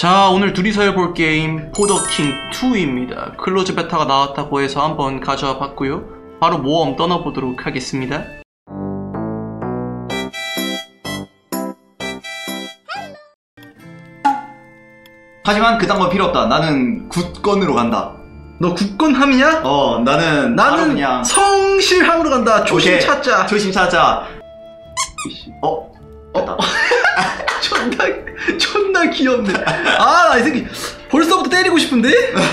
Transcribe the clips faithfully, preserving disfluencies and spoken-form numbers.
자, 오늘 둘이서 해볼 게임 포더킹 투입니다. 클로즈 베타가 나왔다고 해서 한번 가져와 봤고요. 바로 모험 떠나보도록 하겠습니다. 하지만 그딴 건 필요 없다. 나는 굳건으로 간다. 너 굳건함이냐? 어, 나는 나는 그냥 성실함으로 간다. 조심 오케이. 찾자. 조심 찾자. 어? 됐다. 어? 존나 존나 귀엽네. 아, 나 이 새끼 벌써부터 때리고 싶은데?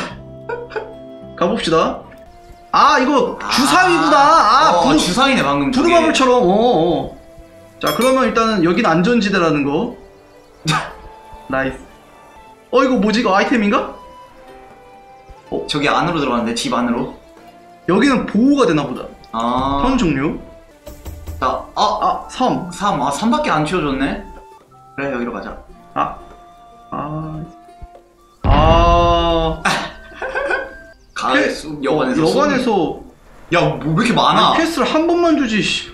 가봅시다. 아, 이거 주사위구나. 아, 어, 부르, 주사위네 방금. 부르마블처럼. 어, 어. 자, 그러면 일단은 여긴 안전지대라는 거. 나이스. 어, 이거 뭐지? 이거 아이템인가? 어, 저기 안으로 들어갔는데, 집 안으로. 여기는 보호가 되나보다. 아. 턴 종료. 자, 아, 아, 섬. 삼. 아, 삼밖에 안 치워줬네. 그래, 여기로 가자. 아. 아. 아. 가을 숲 여관에서. 어, 여관에서. 야, 뭐 왜 이렇게 많아? 아니, 퀘스트를 한 번만 주지, 씨.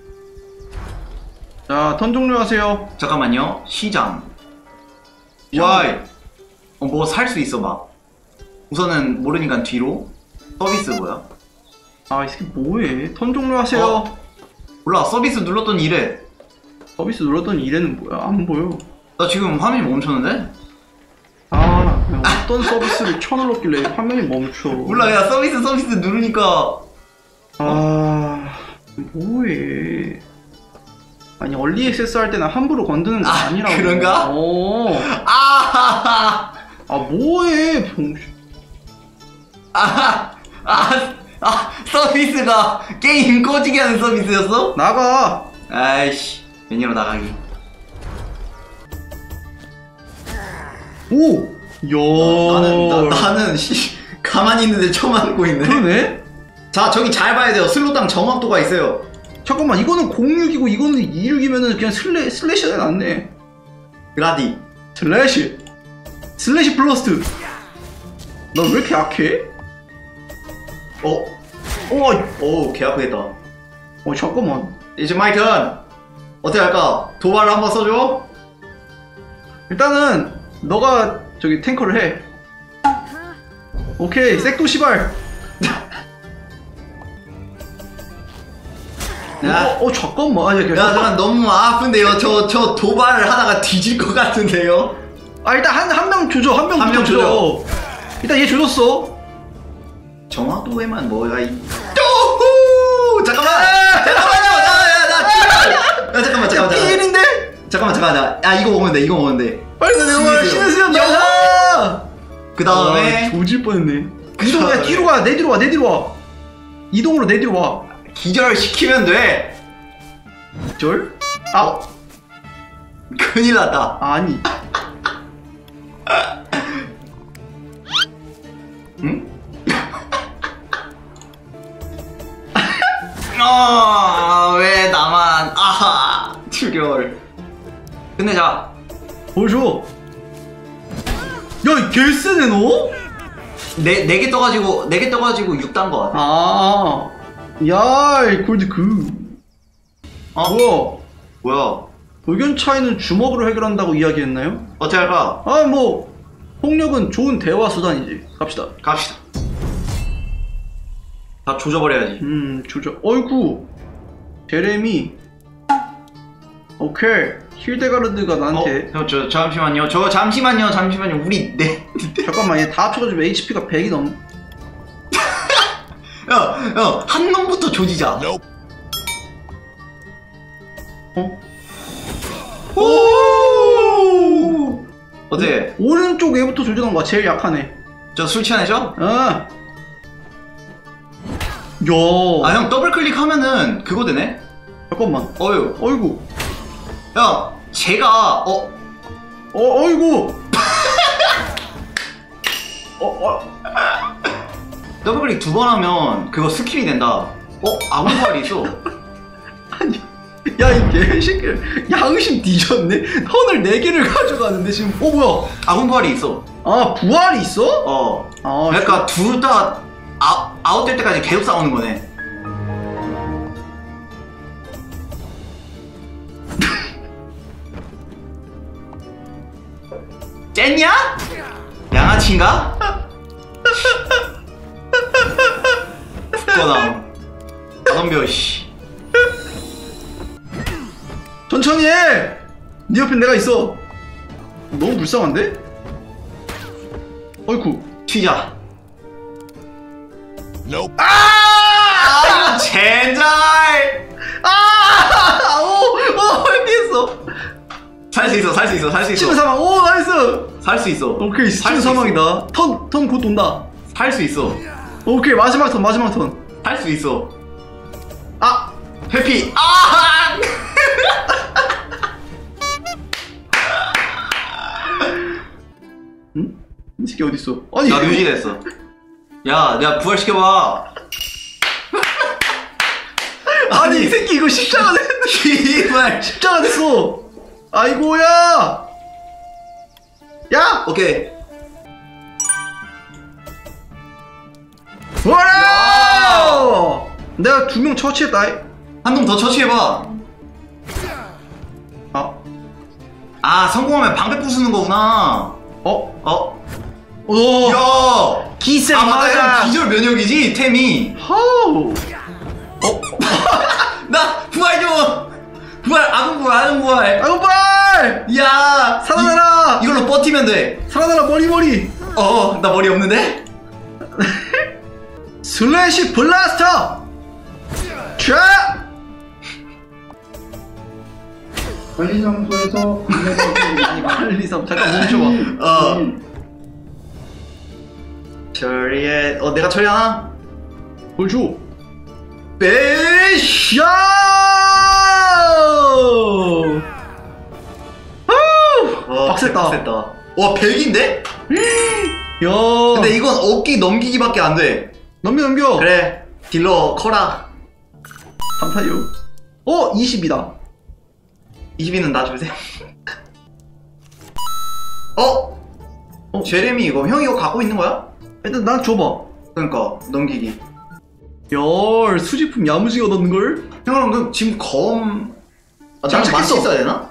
자, 턴 종료하세요. 잠깐만요. 시장. 와이. 어, 뭐 살 수 있어, 막. 우선은 모르니까 뒤로. 서비스 뭐야? 아, 이 새끼 뭐해? 턴 종료하세요. 어? 몰라, 서비스 눌렀더니 이래. 서비스 눌렀더니 이래는 뭐야? 안 보여. 나 지금 화면이 멈췄는데? 아, 그냥 어떤 서비스를 켜눌렀길래 화면이 멈춰. 몰라, 야, 서비스 서비스 누르니까. 아, 뭐해. 아니, 얼리 액세스 할 때는 함부로 건드는 거 아, 아니라고. 그런가? 어. 아하하. 아, 뭐해, 병신. 아, 아, 아, 서비스가 게임 꺼지게 하는 서비스였어? 나가. 아이씨, 메뉴로 나가기. 오! 야. 어, 나는, 나, 나는, 씨, 가만히 있는데 처음 하고 있네. 그러네? 자, 저기 잘 봐야 돼요. 슬롯당 정확도가 있어요. 잠깐만, 이거는 공육이고 이거는 이육이면은 그냥 슬래, 슬래시가 낫네. 그라디. 슬래시. 슬래시 플러스. 너 왜 이렇게 약해? 어? 어, 오, 개 아프겠다. 어, 잠깐만. 이제 마이 턴. 어떻게 할까? 도발을 한번 써줘? 일단은 너가 저기 탱커를 해. 오케이, 색도 시발. 야. 어, 어, 잠깐만. 아, 야, 야, 잠깐 너무 아픈데요. 저, 저 도발을 하다가 뒤질 것 같은데요. 아, 일단 한 한 명 조져, 한 명 한 명 조져. 일단 얘 조졌어. 정확도에만 뭐가 있... 쪼후! 잠깐만! 잠깐만요! 나, 야, 나, 야, 잠깐만, 잠깐만, 잠깐만. 일인데? 잠깐만, 잠깐만. 야, 이거 먹으면 돼, 이거 먹으면 돼. 빨리 내가 신의 수염 나가. 그 다음에, 조질 뻔했네. 그 이동, 야, 다음에- 뒤로 가, 내 뒤로 와, 내 뒤로 와. 이동으로 내 뒤로 와. 기절시키면 돼! 절? 아, 어? 큰일 났다. 아니. 응? 어, 왜 나만, 아하, 출결. 끝내자. 보여줘. 야, 이 개쓰네 너? 네, 네 개 떠가지고, 네 개 떠가지고 육 단 거 같아. 아, 야, 이 골드 그. 어? 뭐야? 뭐야? 의견 차이는 주먹으로 해결한다고 이야기했나요? 어떻게 할까? 아, 뭐 폭력은 좋은 대화 수단이지. 갑시다. 갑시다. 다 조져버려야지. 음, 조져. 어이구, 제레미. 오케이. 힐데가르드가 나한테. 어, 저, 저, 잠시만요. 저, 잠시만요. 잠시만요. 우리, 네. 잠깐만, 얘 다 합쳐가지고 에이치피가 백이 넘. 야, 야, 한 놈부터 조지자. 어? 오! 어때? 오른쪽 얘부터 조져놓은 거야. 제일 약하네. 저 술 취하네죠? 아. 야. 아, 형, 더블 클릭하면은 그거 되네? 잠깐만. 어휴. 어이구. 야, 제가, 어, 어, 어이구. 어, 어. 더블 클릭 두 번 하면 그거 스킬이 된다. 어, 아군발이 있어. 아니, 야, 이 개새끼. 양심 뒤졌네? 턴을 네 개를 가져가는데 지금. 어, 뭐야? 아군발이 있어. 아, 부활이 있어? 어. 아, 그러니까 둘 다 아웃될 때까지 계속 싸우는 거네. 쨌냐? 양아치인가? 꺼나 덤벼 씨. 천천히 해! 네 옆엔 내가 있어. 너무 불쌍한데? 어이쿠. 튀자. 아! 아 젠장! 아! 오! 오! 피했어. 살 수 있어, 살 수 있어, 살 수 있어. 치는 사망. 오! 나이스! 살 수 있어. 오케이. 살 치는 수 사망이다. 턴! 턴 곧 온다. 살 수 있어. 오케이. 마지막 턴. 마지막 턴. 할 수 있어. 아! 회피. 아! 응? 이 새끼 어딨어? 아니! 나 유지됐어. 야, 내가 부활시켜봐. 아니, 이 새끼 이거 십자가 됐는데. 씨발. 십자가 됐어. 아이고야! 야! 오케이. 와라! 내가 두 명 처치했다. 한 놈 더 처치해봐. 아, 아, 성공하면 방패 부수는 거구나. 어? 어? 오! 야! 기세 아, 맞다. 맞아. 이건 기절 면역이지, 템이. 하우! 어? 나 부활 좀! 부활, 아군 부활, 아군 부활. 아이고 빨! 야! 살아나라! 이, 이걸로 버티면 돼. 살아나라 머리 머리! 어, 나 머리 없는데? 슬래시 블라스터! 촤! 관리 장소에서 아니 관리사 잠깐 멈춰봐. 어. 처리해. 어, 내가 처리하나? 뭘 줘? 빼쉬! 야! 와, 빡셌다. 빡셌다. 와, 백인데? 야! 근데 이건 어깨 넘기기밖에 안 돼. 넘겨 넘겨. 그래, 딜러 커라. 감사해요. 어 이십이다. 이십이는 나 주세요. 어? 어? 제레미 이거 형 이거 갖고 있는 거야? 일단 난 줘봐. 그러니까 넘기기. 열 수집품 야무지게 얻었는 걸? 형은 그 지금 검. 아, 잘 장 맛이 찾겠어. 있어야 되나?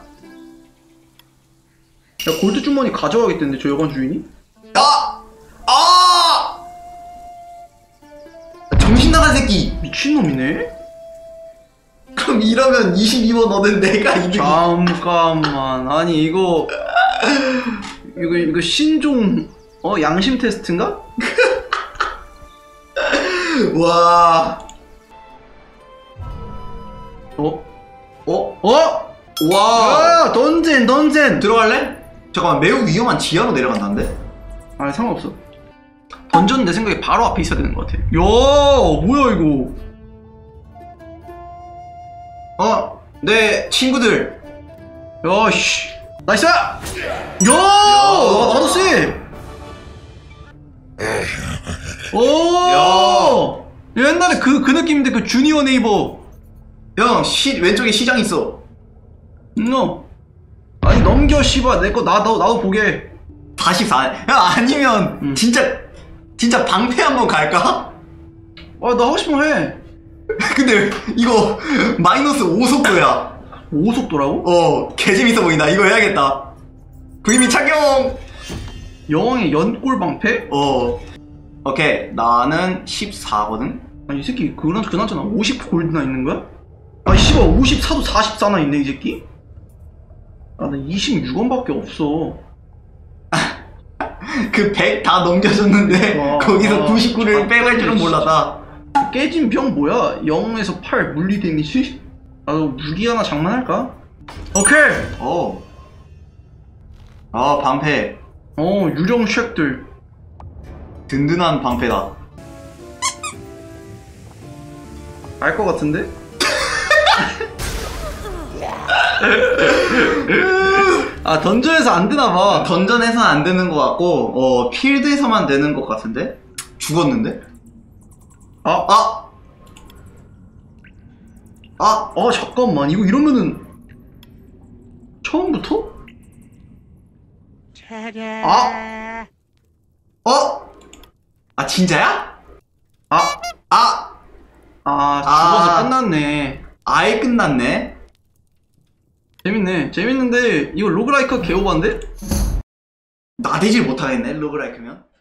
야 골드 주머니 가져가겠다는데 저 여관 주인이? 아! 아! 정신 나간 새끼. 미친놈이네? 그럼 이러면 이십이 번 얻은 내가 이백. 잠깐만 아니 이거 이거 이거 신종 어 양심 테스트인가? 와. 어? 어? 어? 와. 야 던젠 던젠. 들어갈래? 잠깐만, 매우 위험한 지하로 내려간다는데? 아니 상관없어. 던전 내 생각에 바로 앞에 있어야 되는 것 같아. 야 뭐야 이거? 어? 내 친구들. 야씨 나이스! 야! 야 나도 쎄! 오! 옛날에 그, 그 느낌인데 그 주니어 네이버. 형, 시, 왼쪽에 시장 있어. 너 아니 넘겨 씨발 내 거 나도 나도 보게. 사십사. 야, 아니면 음. 진짜 진짜 방패 한번 갈까? 아 나 하고 싶으면 해. 근데 이거 마이너스 오 속도야. 오 속도라고? 어, 개재밌어 보인다. 이거 해야겠다. 구이민 착용. 여왕의 연골 방패? 어. 오케이. 나는 십사거든. 아니 이 새끼 그나 그나저나 오십 골드나 있는 거야? 아 씨발 오십사도 사십사나 있네 이 새끼? 아 나 이십육 원밖에 없어. 그 백 다 넘겨줬는데 와, 거기서 아, 구십구를 참, 빼갈 줄은 진짜. 몰랐다. 깨진 병 뭐야? 영에서 팔 물리 데미지? 나도 무기 하나 장만할까? 오케이! 어. 아, 방패. 어 유령 쉑들. 든든한 방패다. 알 것 같은데? 아 던전에서 안 되나봐. 던전에서는 안 되는 것 같고, 어, 필드에서만 되는 것 같은데? 죽었는데? 아, 아! 아! 아 잠깐만 이거 이러면은 처음부터? 아! 어? 아, 진짜야? 아! 아! 아 죽어서 아. 끝났네. 아예 끝났네? 재밌네. 재밌는데 이거 로그라이크 개오반데? 나대질 못하겠네 로그라이크면.